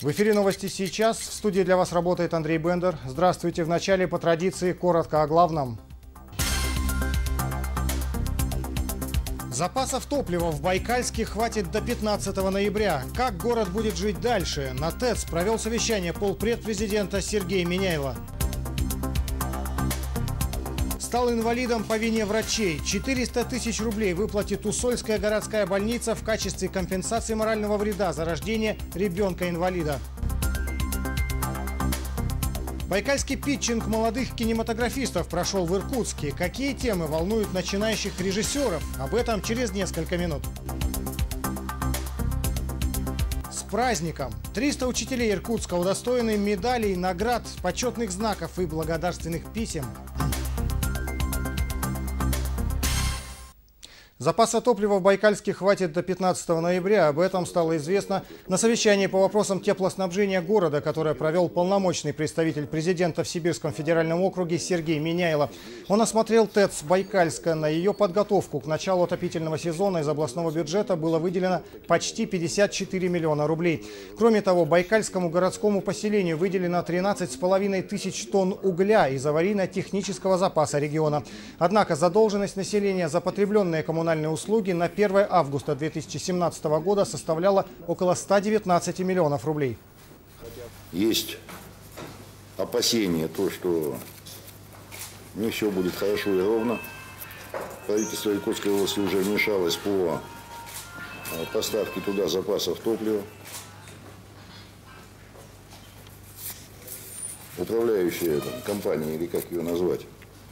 В эфире новости сейчас. В студии для вас работает Андрей Бендер. Здравствуйте. В начале, по традиции, коротко о главном. Запасов топлива в Байкальске хватит до 15 ноября. Как город будет жить дальше? На ТЭЦ провел совещание полпред президента Сергей Миняйло. Стал инвалидом по вине врачей. 400 тысяч рублей выплатит Усольская городская больница в качестве компенсации морального вреда за рождение ребенка-инвалида. Байкальский питчинг молодых кинематографистов прошел в Иркутске. Какие темы волнуют начинающих режиссеров? Об этом через несколько минут. С праздником! 300 учителей Иркутска удостоены медалей, наград, почетных знаков и благодарственных писем. Запаса топлива в Байкальске хватит до 15 ноября. Об этом стало известно на совещании по вопросам теплоснабжения города, которое провел полномочный представитель президента в Сибирском федеральном округе Сергей Миняйло. Он осмотрел ТЭЦ Байкальска. На ее подготовку к началу отопительного сезона из областного бюджета было выделено почти 54 миллиона рублей. Кроме того, байкальскому городскому поселению выделено 13,5 тысяч тонн угля из аварийно-технического запаса региона. Однако задолженность населения за потребленные коммунальные услуги на 1 августа 2017 года составляла около 119 миллионов рублей. Есть опасения, что не все будет хорошо и ровно. Правительство Иркутской области уже вмешалось по поставке туда запасов топлива. Управляющая компания, или как ее назвать,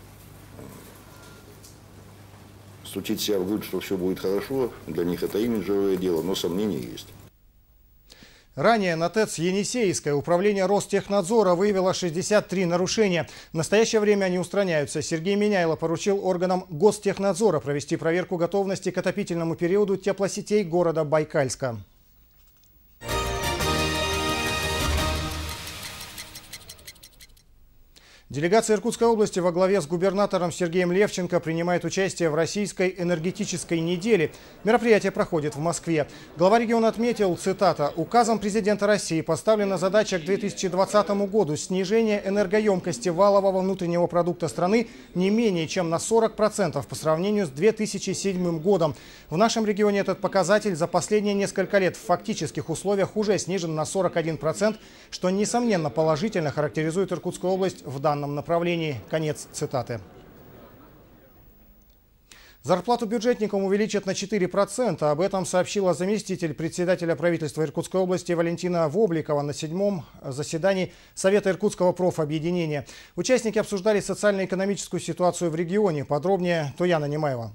стучить себя в грудь, что все будет хорошо, для них это имиджевое дело, но сомнения есть. Ранее на ТЭЦ Енисейское управление Ростехнадзора выявило 63 нарушения. В настоящее время они устраняются. Сергей Миняйло поручил органам Гостехнадзора провести проверку готовности к отопительному периоду теплосетей города Байкальска. Делегация Иркутской области во главе с губернатором Сергеем Левченко принимает участие в Российской энергетической неделе. Мероприятие проходит в Москве. Глава региона отметил, цитата, «Указом президента России поставлена задача к 2020 году снижения энергоемкости валового внутреннего продукта страны не менее чем на 40% по сравнению с 2007 годом. В нашем регионе этот показатель за последние несколько лет в фактических условиях уже снижен на 41%, что, несомненно, положительно характеризует Иркутскую область в данном направлении». Конец цитаты. Зарплату бюджетникам увеличат на 4%. Об этом сообщила заместитель председателя правительства Иркутской области Валентина Вобликова на 7-м заседании Совета Иркутского профобъединения. Участники обсуждали социально-экономическую ситуацию в регионе. Подробнее Туяна Немаева.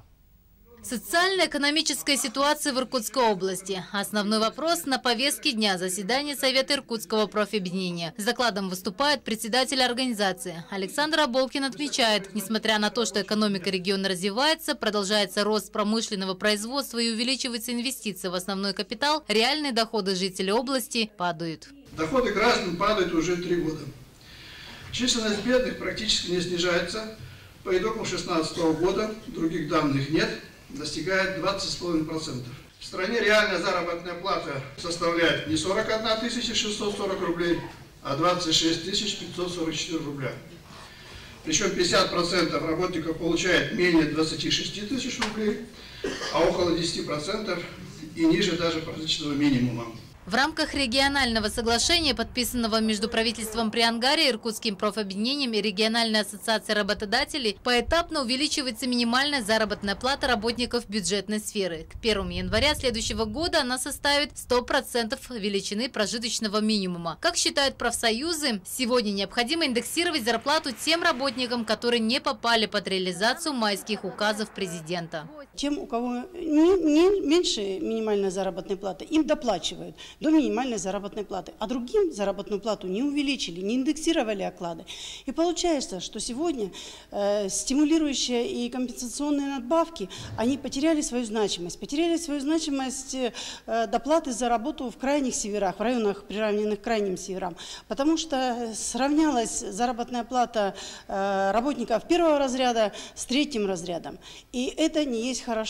Социально-экономическая ситуация в Иркутской области. Основной вопрос на повестке дня заседания Совета Иркутского профобъединения. С докладом выступает председатель организации. Александр Аболкин отмечает, несмотря на то, что экономика региона развивается, продолжается рост промышленного производства и увеличиваются инвестиции в основной капитал, реальные доходы жителей области падают. Доходы граждан падают уже 3 года. Численность бедных практически не снижается. По итогам 2016 года, других данных нет, достигает 20,5%. В стране реальная заработная плата составляет не 41 640 рублей, а 26 544 рубля. Причем 50% работников получает менее 26 тысяч рублей, а около 10% и ниже даже прожиточного минимума. В рамках регионального соглашения, подписанного между правительством Приангарии, Иркутским профобъединением и региональной ассоциацией работодателей, поэтапно увеличивается минимальная заработная плата работников бюджетной сферы. К 1 января следующего года она составит 100% величины прожиточного минимума. Как считают профсоюзы, сегодня необходимо индексировать зарплату тем работникам, которые не попали под реализацию майских указов президента. Тем, у кого не меньше минимальной заработной платы, им доплачивают до минимальной заработной платы, а другим заработную плату не увеличили, не индексировали оклады. И получается, что сегодня стимулирующие и компенсационные надбавки, они потеряли свою значимость. Потеряли свою значимость доплаты за работу в крайних северах, в районах, приравненных к крайним северам, потому что сравнялась заработная плата работников первого разряда с третьим разрядом. И это не есть хорошо.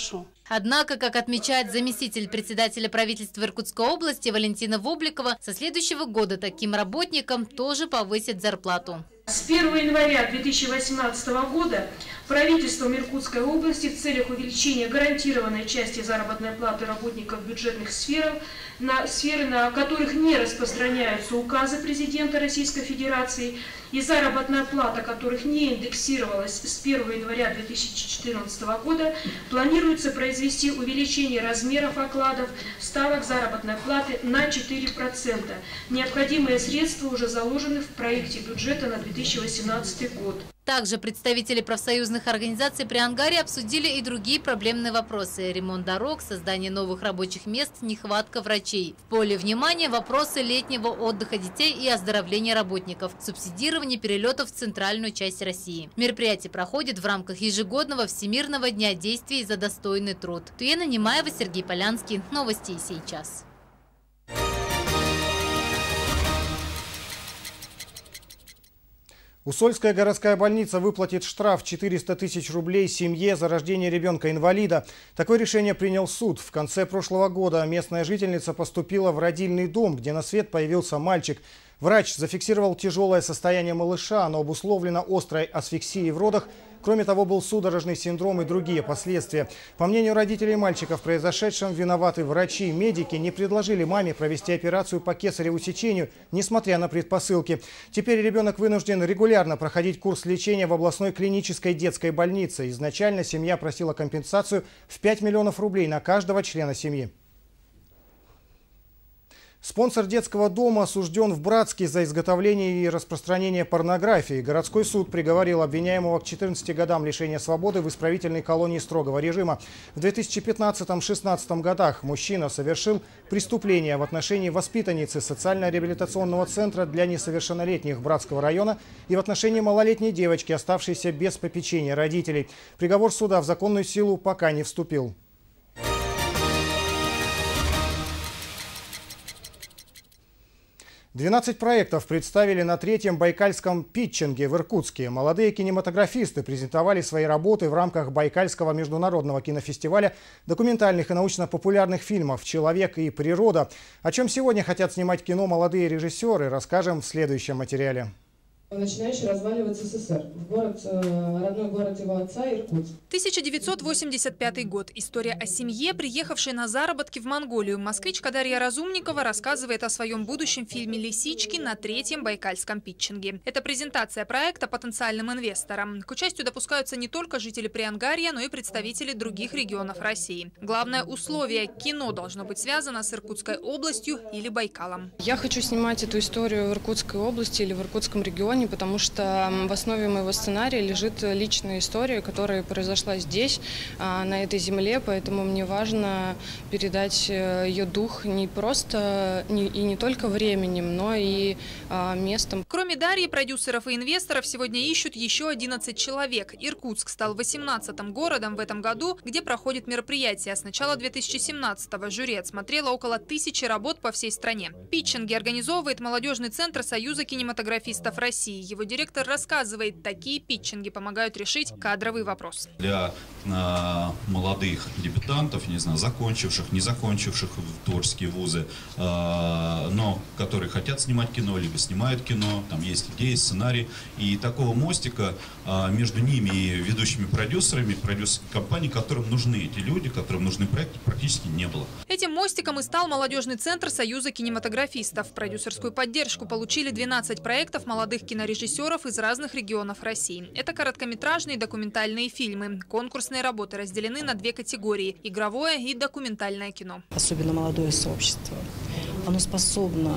Однако, как отмечает заместитель председателя правительства Иркутской области Валентина Вобликова, со следующего года таким работникам тоже повысят зарплату. С 1 января 2018 года правительством Иркутской области в целях увеличения гарантированной части заработной платы работников бюджетных сфер, на сферы, на которых не распространяются указы президента Российской Федерации, и заработная плата которых не индексировалась с 1 января 2014 года, планируется произвести увеличение размеров окладов ставок заработной платы на 4%. Необходимые средства уже заложены в проекте бюджета на 2018 год. Также представители профсоюзных организаций при Ангаре обсудили и другие проблемные вопросы – ремонт дорог, создание новых рабочих мест, нехватка врачей. В поле внимания вопросы летнего отдыха детей и оздоровления работников, субсидирование перелетов в центральную часть России. Мероприятие проходит в рамках ежегодного Всемирного дня действий за достойный труд. Туена Немаева, Сергей Полянский. Новости сейчас. Усольская городская больница выплатит штраф 400 тысяч рублей семье за рождение ребенка-инвалида. Такое решение принял суд. В конце прошлого года местная жительница поступила в родильный дом, где на свет появился мальчик. Врач зафиксировал тяжелое состояние малыша, оно обусловлено острой асфиксией в родах. Кроме того, был судорожный синдром и другие последствия. По мнению родителей мальчика, в произошедшем виноваты врачи. Медики не предложили маме провести операцию по кесареву сечению, несмотря на предпосылки. Теперь ребенок вынужден регулярно проходить курс лечения в областной клинической детской больнице. Изначально семья просила компенсацию в 5 миллионов рублей на каждого члена семьи. Спонсор детского дома осужден в Братске за изготовление и распространение порнографии. Городской суд приговорил обвиняемого к 14 годам лишения свободы в исправительной колонии строгого режима. В 2015-16 годах мужчина совершил преступление в отношении воспитанницы социально-реабилитационного центра для несовершеннолетних Братского района и в отношении малолетней девочки, оставшейся без попечения родителей. Приговор суда в законную силу пока не вступил. 12 проектов представили на третьем байкальском питчинге в Иркутске. Молодые кинематографисты презентовали свои работы в рамках Байкальского международного кинофестиваля документальных и научно-популярных фильмов «Человек и природа». О чем сегодня хотят снимать кино молодые режиссеры, расскажем в следующем материале. Начинающий разваливаться СССР. Родной город его отца Иркутск. 1985 год. История о семье, приехавшей на заработки в Монголию. Москвичка Дарья Разумникова рассказывает о своем будущем фильме «Лисички» на третьем байкальском питчинге. Это презентация проекта потенциальным инвесторам. К участию допускаются не только жители Приангарья, но и представители других регионов России. Главное условие – кино должно быть связано с Иркутской областью или Байкалом. Я хочу снимать эту историю в Иркутской области или в Иркутском регионе, потому что в основе моего сценария лежит личная история, которая произошла здесь, на этой земле, поэтому мне важно передать ее дух не просто и не только временем, но и местом. Кроме Дарьи, продюсеров и инвесторов сегодня ищут еще 11 человек. Иркутск стал 18-м городом в этом году, где проходит мероприятие. С начала 2017-го жюри отсмотрело около 1000 работ по всей стране. Питчинги организовывает молодежный центр Союза кинематографистов России. Его директор рассказывает, такие питчинги помогают решить кадровый вопрос. Для молодых дебютантов, не знаю, закончивших, не закончивших творческие вузы, но которые хотят снимать кино, либо снимают кино, там есть идеи, сценарий. И такого мостика между ними и ведущими продюсерами компаний, которым нужны эти люди, которым нужны проекты, практически не было. Этим мостиком и стал молодежный центр Союза кинематографистов. Продюсерскую поддержку получили 12 проектов молодых кинорежиссеров из разных регионов России. Это короткометражные и документальные фильмы. Конкурсные работы разделены на 2 категории – игровое и документальное кино. Особенно молодое сообщество. Оно способно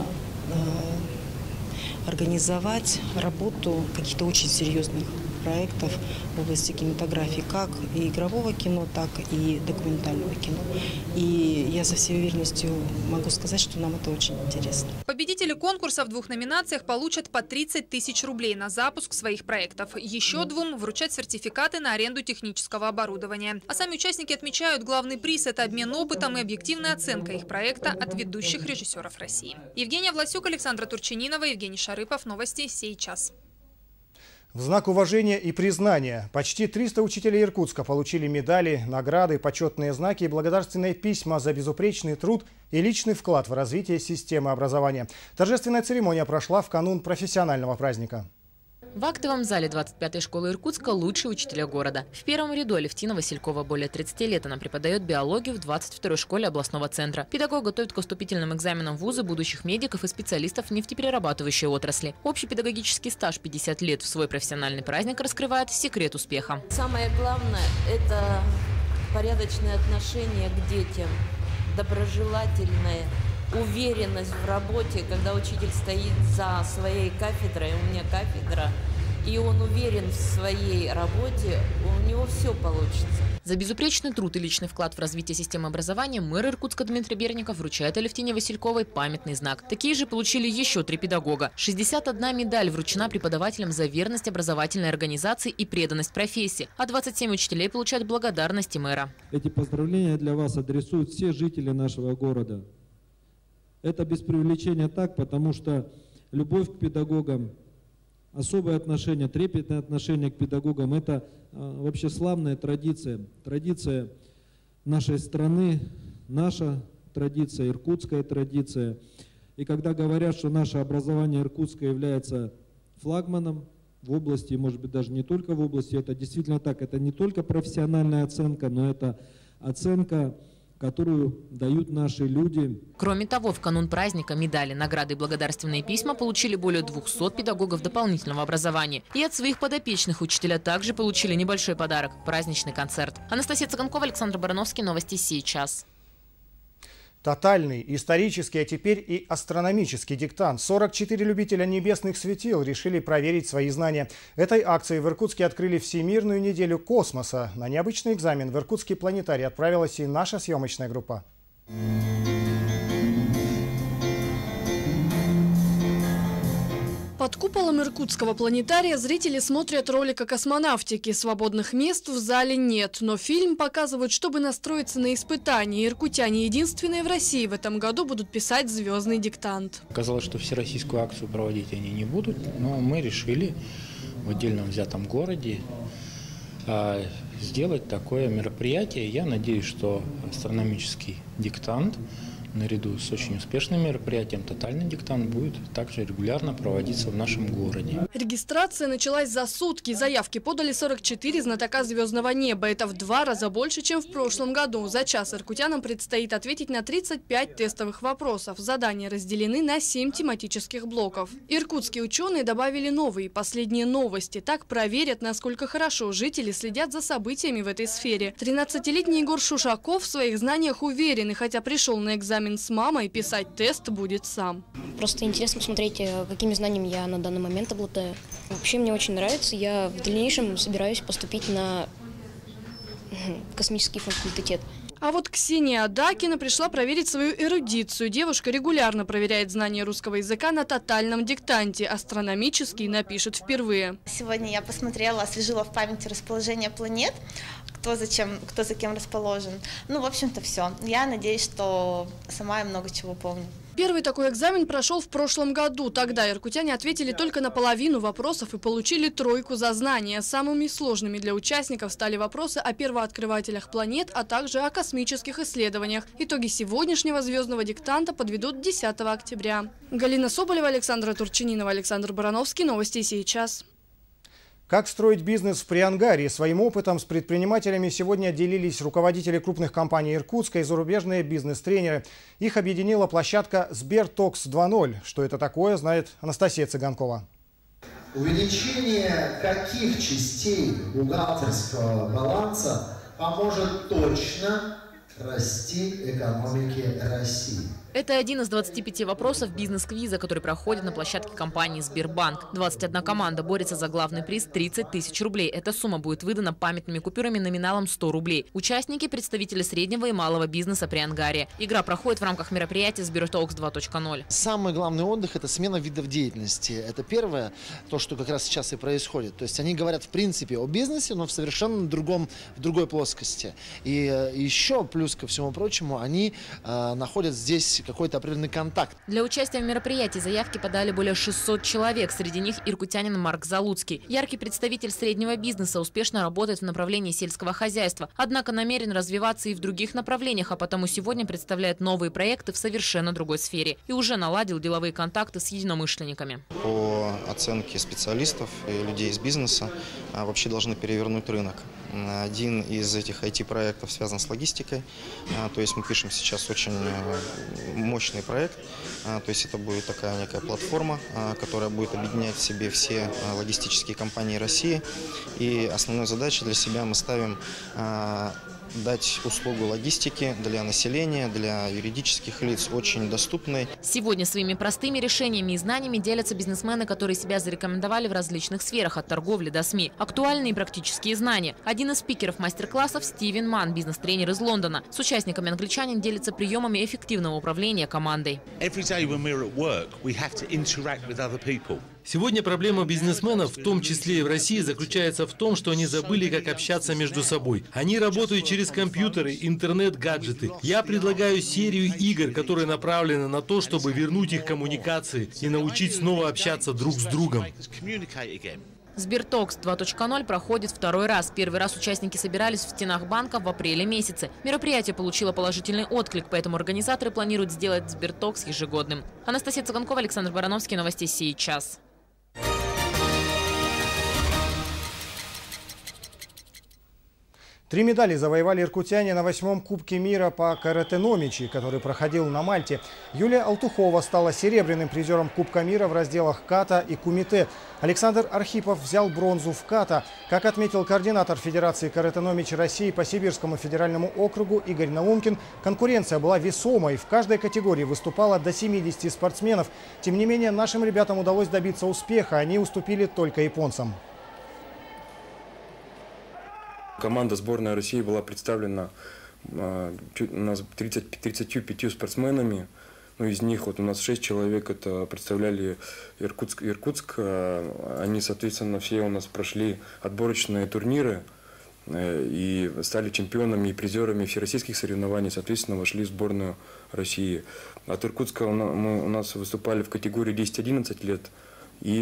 организовать работу каких-то очень серьезных проектов в области кинематографии, как и игрового кино, так и документального кино. И я со всей уверенностью могу сказать, что нам это очень интересно. Победители конкурса в 2 номинациях получат по 30 тысяч рублей на запуск своих проектов. Еще 2 вручат сертификаты на аренду технического оборудования. А сами участники отмечают, главный приз – это обмен опытом и объективная оценка их проекта от ведущих режиссеров России. Евгения Власюк, Александра Турчининова, Евгений Шарыпов. Новости сейчас. В знак уважения и признания почти 300 учителей Иркутска получили медали, награды, почетные знаки и благодарственные письма за безупречный труд и личный вклад в развитие системы образования. Торжественная церемония прошла в канун профессионального праздника. В актовом зале 25-й школы Иркутска лучшие учителя города. В первом ряду Алевтина Василькова. Более 30 лет она преподает биологию в 22-й школе областного центра. Педагог готовит к вступительным экзаменам в вузы будущих медиков и специалистов нефтеперерабатывающей отрасли. Общий педагогический стаж 50 лет в свой профессиональный праздник раскрывает секрет успеха. Самое главное – это порядочное отношение к детям, доброжелательное. Уверенность в работе, когда учитель стоит за своей кафедрой, у меня кафедра, и он уверен в своей работе, у него все получится. За безупречный труд и личный вклад в развитие системы образования мэр Иркутска Дмитрий Берников вручает Алевтине Васильковой памятный знак. Такие же получили еще 3 педагога. 61 медаль вручена преподавателям за верность образовательной организации и преданность профессии, а 27 учителей получают благодарности мэра. Эти поздравления для вас адресуют все жители нашего города. Это без преувеличения так, потому что любовь к педагогам, особое отношение, трепетное отношение к педагогам – это вообще славная традиция. Традиция нашей страны, наша традиция, иркутская традиция. И когда говорят, что наше образование иркутское является флагманом в области, может быть, даже не только в области, это действительно так. Это не только профессиональная оценка, но это оценка, которую дают наши люди. Кроме того, в канун праздника медали, награды и благодарственные письма получили более 200 педагогов дополнительного образования. И от своих подопечных учителя также получили небольшой подарок – праздничный концерт. Анастасия Цыганкова, Александр Барановский. Новости сейчас. Тотальный, исторический, а теперь и астрономический диктант. 44 любителя небесных светил решили проверить свои знания. Этой акцией в Иркутске открыли Всемирную неделю космоса. На необычный экзамен в Иркутский планетарий отправилась и наша съемочная группа. Под куполом Иркутского планетария зрители смотрят ролик о космонавтике. Свободных мест в зале нет, но фильм показывают, чтобы настроиться на испытания. Иркутяне единственные в России в этом году будут писать звездный диктант. Казалось, что всероссийскую акцию проводить они не будут, но мы решили в отдельном взятом городе сделать такое мероприятие. Я надеюсь, что астрономический диктант наряду с очень успешным мероприятием «Тотальный диктант» будет также регулярно проводиться в нашем городе. Регистрация началась за сутки. Заявки подали 44 знатока звездного неба. Это в 2 раза больше, чем в прошлом году. За час иркутянам предстоит ответить на 35 тестовых вопросов. Задания разделены на 7 тематических блоков. Иркутские ученые добавили новые, последние новости. Так проверят, насколько хорошо жители следят за событиями в этой сфере. 13-летний Егор Шушаков в своих знаниях уверен, и хотя пришел на экзамен с мамой, писать тест будет сам. Просто интересно посмотреть, какими знаниями я на данный момент обладаю. Вообще мне очень нравится. Я в дальнейшем собираюсь поступить на космический факультет. А вот Ксения Адакина пришла проверить свою эрудицию. Девушка регулярно проверяет знания русского языка на тотальном диктанте. Астрономический напишет впервые. Сегодня я посмотрела, освежила в памяти расположение планет, кто за кем расположен. Ну, в общем-то, все. Я надеюсь, что сама я много чего помню. Первый такой экзамен прошел в прошлом году. Тогда иркутяне ответили только на половину вопросов и получили 3 за знания. Самыми сложными для участников стали вопросы о первооткрывателях планет, а также о космических исследованиях. Итоги сегодняшнего звездного диктанта подведут 10 октября. Галина Соболева, Александра Турчининова, Александр Барановский. Новости сейчас. Как строить бизнес в Приангарии? Своим опытом с предпринимателями сегодня делились руководители крупных компаний Иркутска и зарубежные бизнес-тренеры. Их объединила площадка «Сбертокс 2.0». Что это такое, знает Анастасия Цыганкова. Увеличение каких частей бухгалтерского баланса поможет точно расти экономике России? Это один из 25 вопросов бизнес-квиза, который проходит на площадке компании «Сбербанк». 21 команда борется за главный приз – 30 тысяч рублей. Эта сумма будет выдана памятными купюрами номиналом 100 рублей. Участники – представители среднего и малого бизнеса Приангария. Игра проходит в рамках мероприятия «Сбертокс 2.0». Самый главный отдых – это смена видов деятельности. Это первое, то, что как раз сейчас и происходит. То есть они говорят в принципе о бизнесе, но в совершенно в другой плоскости. И еще плюс ко всему прочему, они находят здесь какой-то определенный контакт. Для участия в мероприятии заявки подали более 600 человек. Среди них иркутянин Марк Залуцкий. Яркий представитель среднего бизнеса, успешно работает в направлении сельского хозяйства. Однако намерен развиваться и в других направлениях, а потому сегодня представляет новые проекты в совершенно другой сфере. И уже наладил деловые контакты с единомышленниками. По оценке специалистов и людей из бизнеса вообще должны перевернуть рынок. Один из этих IT-проектов связан с логистикой, то есть мы пишем сейчас очень мощный проект, то есть это будет такая некая платформа, которая будет объединять в себе все логистические компании России, и основной задачей для себя мы ставим дать услугу логистики для населения, для юридических лиц очень доступной. Сегодня своими простыми решениями и знаниями делятся бизнесмены, которые себя зарекомендовали в различных сферах, от торговли до СМИ. Актуальные и практические знания. Один из спикеров мастер-классов – Стивен Манн, бизнес-тренер из Лондона. С участниками англичанин делится приемами эффективного управления командой. Сегодня проблема бизнесменов, в том числе и в России, заключается в том, что они забыли, как общаться между собой. Они работают через компьютеры, интернет, гаджеты. Я предлагаю серию игр, которые направлены на то, чтобы вернуть их коммуникации и научить снова общаться друг с другом. Сбертокс 2.0 проходит второй раз. Первый раз участники собирались в стенах банка в апреле месяце. Мероприятие получило положительный отклик, поэтому организаторы планируют сделать Сбертокс ежегодным. Анастасия Цыганкова, Александр Барановский, новости сейчас. 3 медали завоевали иркутяне на 8-м Кубке мира по каратэ-номичи, который проходил на Мальте. Юлия Алтухова стала серебряным призером Кубка мира в разделах ката и кумите. Александр Архипов взял бронзу в ката. Как отметил координатор Федерации каратэ-номичи России по Сибирскому федеральному округу Игорь Наумкин, конкуренция была весомой. В каждой категории выступало до 70 спортсменов. Тем не менее, нашим ребятам удалось добиться успеха. Они уступили только японцам. Команда сборной России была представлена у нас 35 спортсменами. Из них у нас 6 человек это представляли Иркутск. Они, соответственно, все у нас прошли отборочные турниры и стали чемпионами и призерами всероссийских соревнований, соответственно, вошли в сборную России. От Иркутска у нас выступали в категории 10-11 лет и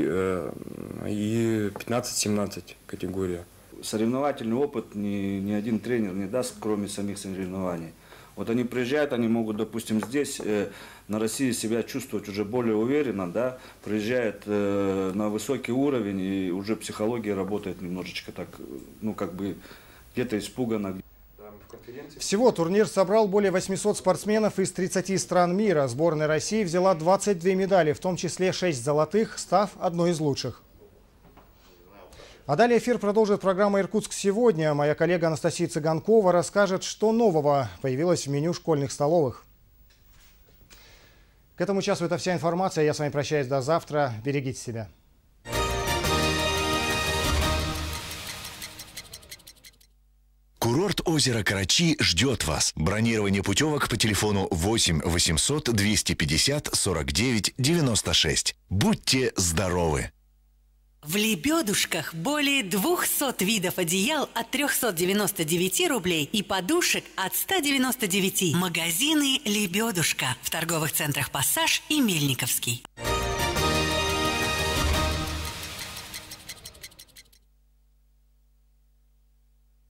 15-17 категория. Соревновательный опыт ни один тренер не даст, кроме самих соревнований. Вот они приезжают, они могут, допустим, здесь на России себя чувствовать уже более уверенно, да, приезжают на высокий уровень, и уже психология работает немножечко так, где-то испуганно. Всего турнир собрал более 800 спортсменов из 30 стран мира. Сборная России взяла 22 медали, в том числе 6 золотых, став одной из лучших. А далее эфир продолжит программа «Иркутск сегодня». Моя коллега Анастасия Цыганкова расскажет, что нового появилось в меню школьных столовых. К этому часу это вся информация. Я с вами прощаюсь до завтра. Берегите себя. Курорт озера Карачи ждет вас. Бронирование путевок по телефону 8 800 250 49 96. Будьте здоровы! В «Лебедушках» более 200 видов одеял от 399 рублей и подушек от 199. Магазины «Лебедушка» в торговых центрах «Пассаж» и «Мельниковский».